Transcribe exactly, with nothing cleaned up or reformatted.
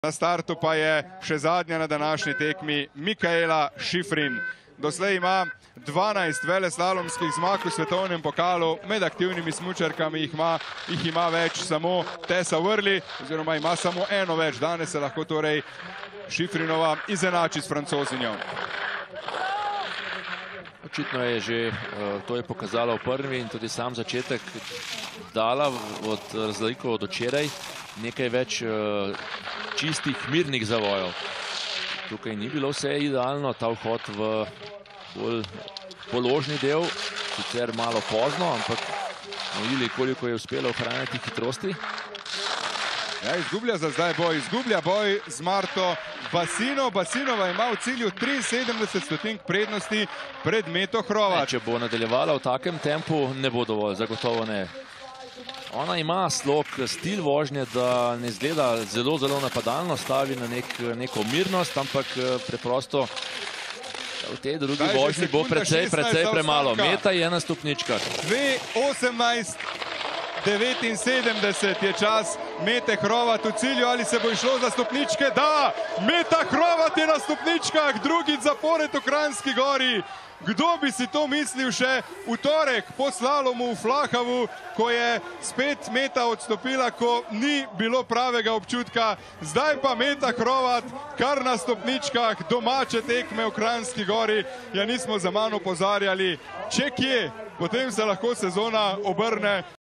Na startu pa je še zadnja na današnji tekmi Mikaela Šiffrin. Doslej ima dvanajst veleslalomskih zmag v svetovnem pokalu, med aktivnimi smučarkami jih ima, jih ima več samo Tessa Worley, oziroma ima samo eno več. Danes se lahko torej Šiffrinova izenači s Francozinjo. Očitno je že, to je pokazala v prvi in tudi sam začetek dala od razliko od včeraj nekaj več čistih, mirnih zavojev. Tukaj ni bilo vse idealno, ta vhod v bolj položni del, sicer malo pozno, ampak smo videli, koliko je uspelo ohranjati hitrosti. Ja, izgublja za zdaj boj, izgublja boj z Marto Basino. Basinova ima v cilju triinsedemdeset stotink prednosti pred Meto Hrovat. Če bo nadaljevala v takem tempu, ne bo dovolj, zagotovo ne. Ona ima slog, stil vožnje, da ne izgleda zelo, zelo napadalno, stavi na nek, neko mirnost, ampak preprosto v tej drugi vožnji bo precej, precej premalo. Meta je na stopničkah. dve osemnajst devetinsedemdeset je čas Mete Hrovat v cilju, ali se bo išlo za stopničke? Da! Meta Hrovat je na stopničkah, drugič zapored v Kranjski Gori. Kdo bi si to mislil še v torek po slalomu v Flahavu, ko je spet Meta odstopila, ko ni bilo pravega občutka. Zdaj pa Meta Hrovat kar na stopničkah, domače tekme v Kranjski Gori. Ja, nismo za manj opozarjali, če kje, potem se lahko sezona obrne.